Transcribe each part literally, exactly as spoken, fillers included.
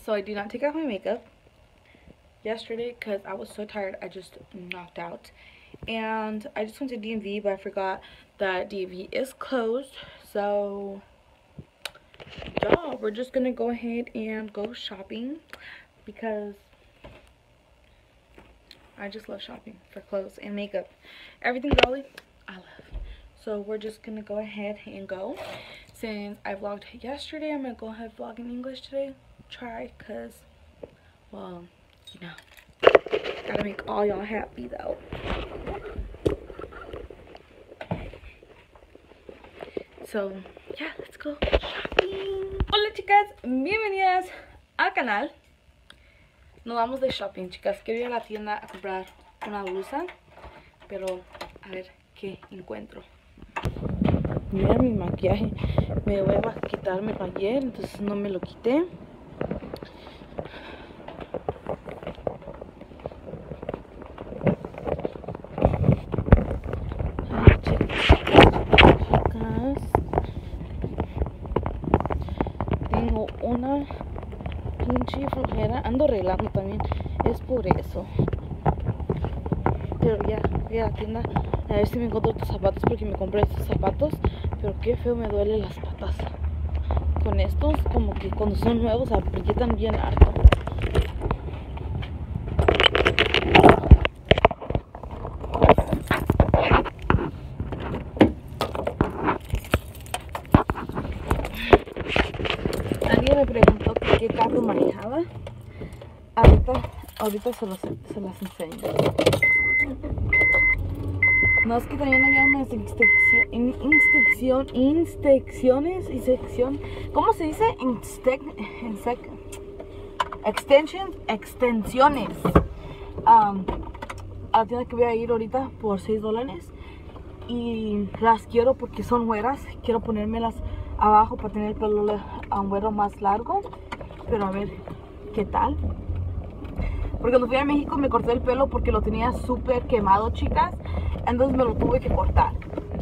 So I did not take off my makeup yesterday because I was so tired. I just knocked out. And I just went to D M V, but I forgot that D M V is closed. So yeah, we're just gonna go ahead and go shopping because I just love shopping for clothes and makeup. Everything girly, I love. So we're just gonna go ahead and go. Since I vlogged yesterday, I'm gonna go ahead and vlog in English today. Try, cause, well, you know, gotta make all y'all happy though. So, yeah, let's go shopping. Hola chicas, bienvenidas al canal. Nos vamos de shopping, chicas. Quiero ir a la tienda a comprar una blusa, pero a ver qué encuentro. Mira mi maquillaje. Me voy a quitármelo ayer, entonces no me lo quité. Ay, chicas, tengo una pinche flojera. Ando arreglando también, es por eso. Pero ya voy a la tienda a ver si me encuentro estos zapatos, porque me compré estos zapatos, pero qué feo me duelen las patas con estos, como que cuando son nuevos aprietan bien harto. Alguien me preguntó que qué carro manejaba. Ahorita, ahorita se, los, se las enseño. No, es que también había unas instrucción, instrucción, instrucciones y sección. ¿Cómo se dice? Instec, insec, extension, extensiones. Um, a la tienda que voy a ir ahorita por seis dólares. Y las quiero porque son güeras. Quiero ponérmelas abajo para tener el pelo a un güero más largo. Pero a ver qué tal. Porque cuando fui a México me corté el pelo porque lo tenía súper quemado, chicas. Entonces me lo tuve que cortar.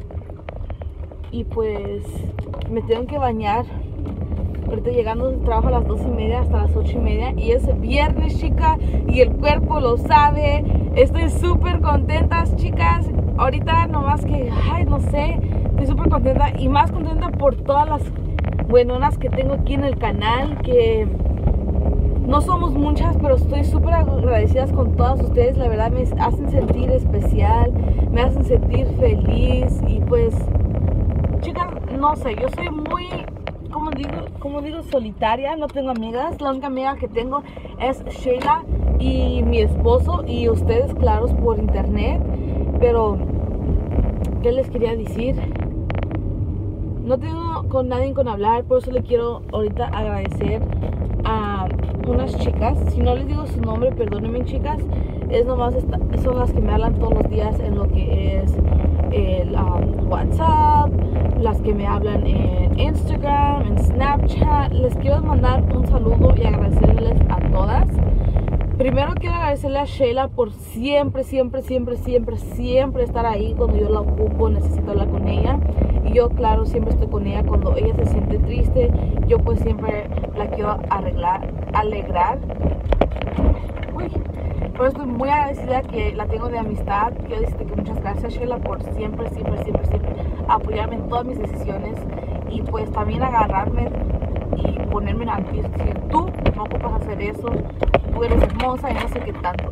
Y pues me tengo que bañar. Ahorita llegando del trabajo a las dos y media hasta las ocho y media. Y es viernes, chicas. Y el cuerpo lo sabe. Estoy súper contenta, chicas. Ahorita nomás que, ay, no sé. Estoy súper contenta. Y más contenta por todas las buenonas que tengo aquí en el canal. Que no somos muchas, pero estoy súper agradecidas con todas ustedes. La verdad me hacen sentir especial, me hacen sentir feliz. Y pues, chicas, no sé, yo soy muy, como digo, como digo, solitaria. No tengo amigas. La única amiga que tengo es Sheila y mi esposo y ustedes, claros, por internet. Pero, ¿qué les quería decir? No tengo con nadie con hablar, por eso le quiero ahorita agradecer a unas chicas. Si no les digo su nombre, perdónenme, chicas. Es nomás esta, son las que me hablan todos los días en lo que es el um, WhatsApp, las que me hablan en Instagram, en Snapchat. Les quiero mandar un saludo y agradecerles a todas. Primero quiero agradecerle a Sheila por siempre, siempre, siempre, siempre, siempre estar ahí cuando yo la ocupo, necesito hablar con ella. Y yo, claro, siempre estoy con ella cuando ella se siente triste. Yo pues siempre la quiero arreglar, alegrar. Uy, pero estoy muy agradecida que la tengo de amistad. Quiero decirte que muchas gracias, Sheila, por siempre, siempre, siempre, siempre apoyarme en todas mis decisiones. Y pues también agarrarme y ponerme en alto. Si tú no ocupas hacer eso, tú eres hermosa y no sé qué tanto.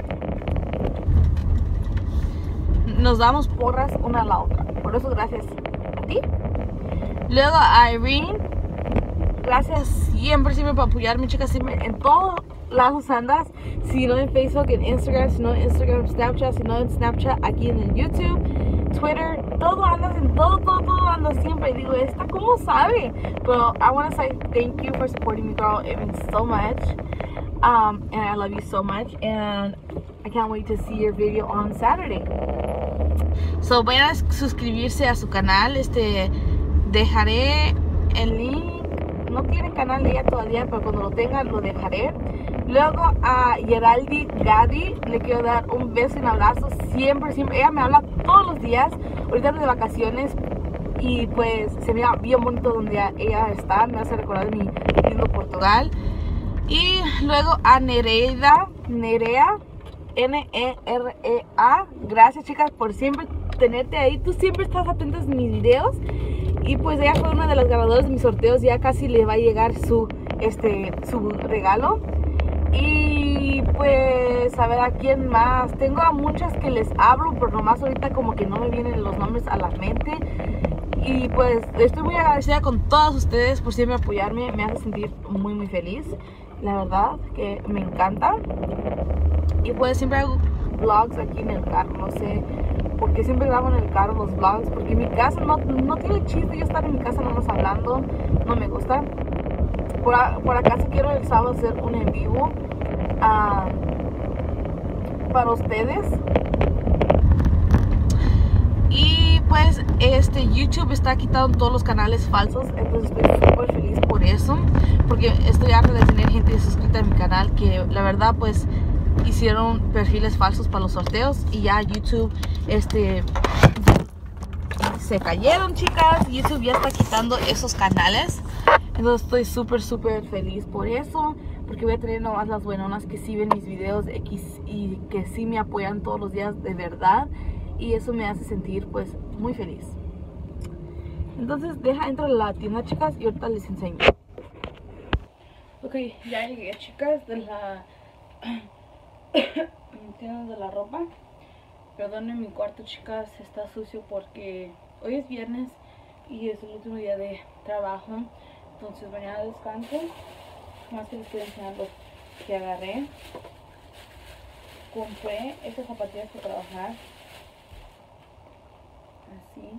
Nos damos porras una a la otra. Por eso gracias a ti. Luego a Irene. Gracias siempre, siempre por apoyarme, chicas. Siempre en todos lados andas. Si no en Facebook, en Instagram. Si no en Instagram, Snapchat. Si no en Snapchat, aquí en el YouTube, Twitter. Todo andas, en todo, todo, todo andas siempre. Y digo, ¿esta cómo sabe? Pero I want to say thank you for supporting me, girl. It means so much. Um, and I love you so much. And I can't wait to see your video on Saturday. So vayan a suscribirse a su canal. Este, dejaré el link. No tiene canal de ella todavía, pero cuando lo tenga lo dejaré. Luego a Geraldi Gadi le quiero dar un beso y un abrazo. Siempre, siempre. Ella me habla todos los días. Ahorita de vacaciones. Y pues se me va bien bonito donde ella está. Me hace recordar de mi lindo Portugal. Y luego a Nereida, Nerea, N E R E A. Gracias, chicas, por siempre tenerte ahí. Tú siempre estás atenta a mis videos. Y pues ella fue una de las ganadoras de mis sorteos. Ya casi le va a llegar su, este, su regalo. Y pues a ver a quién más. Tengo a muchas que les hablo, pero nomás ahorita como que no me vienen los nombres a la mente. Y pues estoy muy agradecida con todas ustedes por siempre apoyarme. Me hace sentir muy muy feliz. La verdad que me encanta. Y pues siempre hago vlogs aquí en el carro. No sé por qué siempre grabo en el carro los vlogs. Porque en mi casa no, no tiene chiste yo estar en mi casa nomás hablando. No me gusta. Por, a, por acaso quiero el sábado hacer un en vivo uh, para ustedes. Y pues este YouTube está quitando todos los canales falsos. Entonces estoy súper feliz por eso. Porque estoy harta de tener gente suscrita en mi canal que la verdad pues hicieron perfiles falsos para los sorteos. Y ya YouTube este se cayeron, chicas. YouTube ya está quitando esos canales. Entonces estoy súper súper feliz por eso. Porque voy a tener nomás las buenonas que sí ven mis videos X y que sí me apoyan todos los días de verdad. Y eso me hace sentir pues muy feliz. Entonces deja entrar a la tienda, chicas, y ahorita les enseño. Ok, ya llegué, chicas, de la tienda de la ropa. Perdonen mi cuarto, chicas, está sucio porque hoy es viernes y es el último día de trabajo. Entonces mañana descanso. Más que les estoy enseñando que agarré. Compré estas zapatillas para trabajar. Así.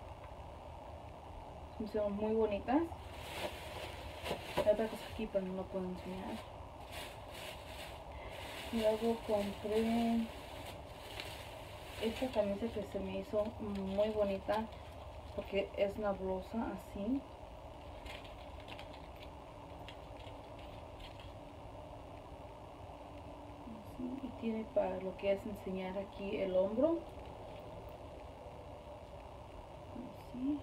Son muy bonitas. Hay otra cosa aquí, pero no lo puedo enseñar. Luego compré esta camisa que se me hizo muy bonita porque es una blusa así. Y tiene para lo que es enseñar aquí el hombro. Así.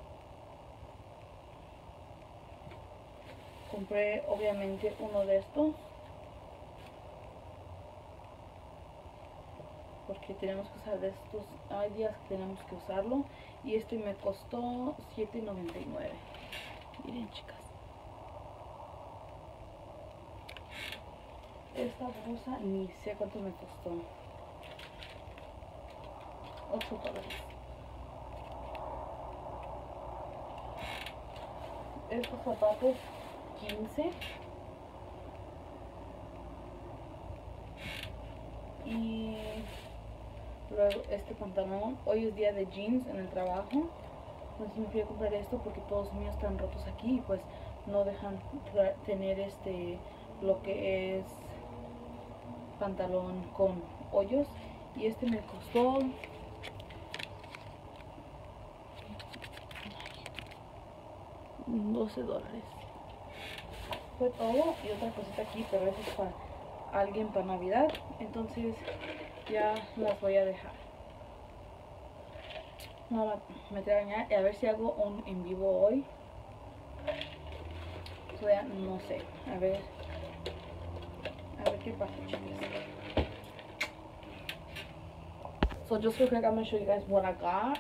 Compré obviamente uno de estos porque tenemos que usar de estos. Hay días que tenemos que usarlo. Y este me costó siete noventa y nueve. Miren, chicas. Esta blusa ni sé cuánto me costó. ocho dólares. Estos zapatos quince. Y luego este pantalón. Hoy es día de jeans en el trabajo. Entonces me fui a comprar esto porque todos los míos están rotos aquí y pues no dejan tener este lo que es pantalón con hoyos. Y este me costó doce dólares. Fue todo. Y otra cosita aquí, pero eso es para alguien para Navidad. Entonces ya las voy a dejar. No, me voy a bañar y a ver si hago un en vivo hoy. O sea, no sé. A ver. A ver qué pasa, chicos. So just real quick, I'm gonna show you guys what I got.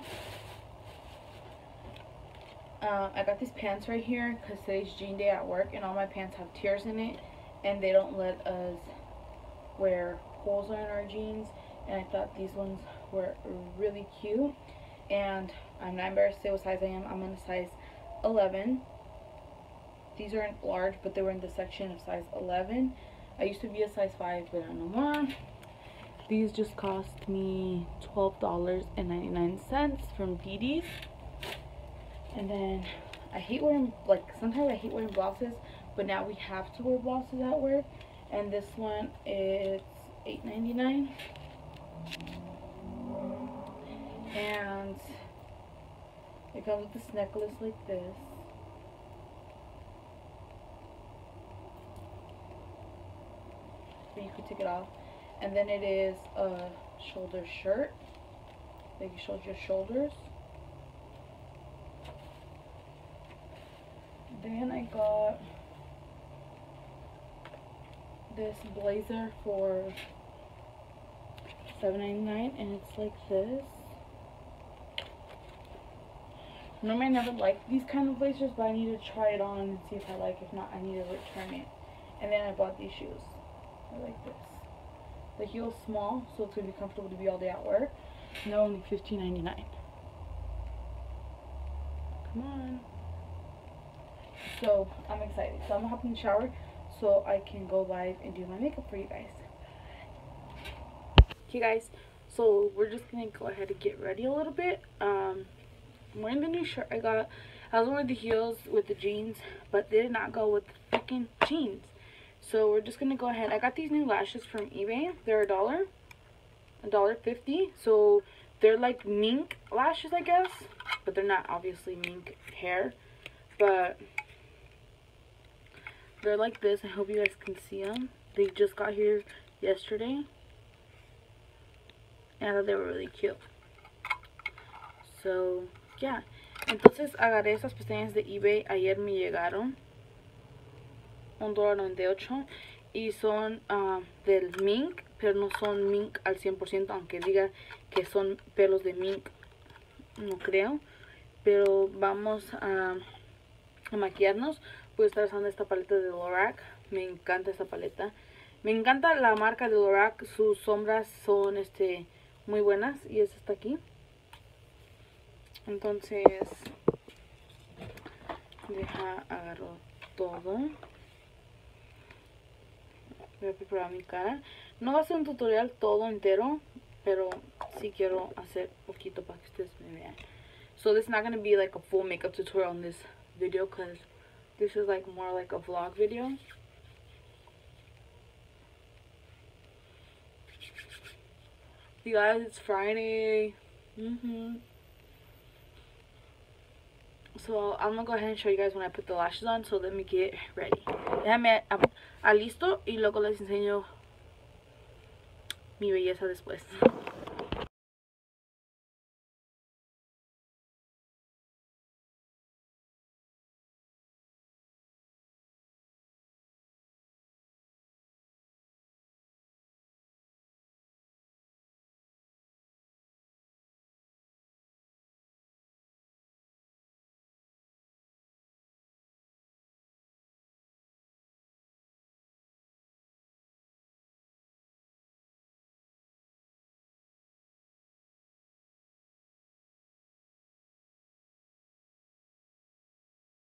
Uh, I got these pants right here because today's jean day at work and all my pants have tears in it and they don't let us wear holes in our jeans, and I thought these ones were really cute. And I'm not embarrassed to say what size I am. I'm in a size eleven. These aren't large, but they were in the section of size eleven. I used to be a size five, but I'm no more. These just cost me twelve dollars and ninety-nine cents from Dee Dee's. And then I hate wearing, like, sometimes I hate wearing blouses, but now we have to wear blouses at work. And this one is eight ninety-nine. And it comes with this necklace like this. But you could take it off. And then it is a shoulder shirt. Like it shows your shoulders. Then I got this blazer for seven ninety-nine, and it's like this. Normally I never like these kind of blazers, but I need to try it on and see if I like it. If not, I need to return it. And then I bought these shoes. I like this. The heel's small, so it's going to be comfortable to be all day at work. And they're only fifteen ninety-nine. Come on. So, I'm excited. So, I'm going to hop in the shower so I can go live and do my makeup for you guys. Okay, guys. So, we're just going to go ahead and get ready a little bit. Um... I'm wearing the new shirt I got. I was wearing the heels with the jeans, but they did not go with the freaking jeans. So we're just gonna go ahead. I got these new lashes from eBay. They're a dollar, a dollar fifty. So they're like mink lashes, I guess, but they're not obviously mink hair. But they're like this. I hope you guys can see them. They just got here yesterday, and I thought they were really cute. So yeah, entonces agarré estas pestañas de eBay. Ayer me llegaron un dólar noventa y ocho y son uh, del mink, pero no son mink al cien por ciento, aunque diga que son pelos de mink, no creo. Pero vamos a, a maquillarnos. Voy a estar usando esta paleta de Lorac. Me encanta esta paleta. Me encanta la marca de Lorac. Sus sombras son este muy buenas, y esta está aquí. Entonces, deja, agarro todo. Voy a preparar mi cara. No va a ser un tutorial todo entero, pero sí quiero hacer poquito para que ustedes me vean. So this is not going to be like a full makeup tutorial on this video, because this is like more like a vlog video. You guys, it's Friday. Mm-hmm. So I'm gonna go ahead and show you guys when I put the lashes on. So let me get ready. Déjame alisto y luego les enseño mi belleza después.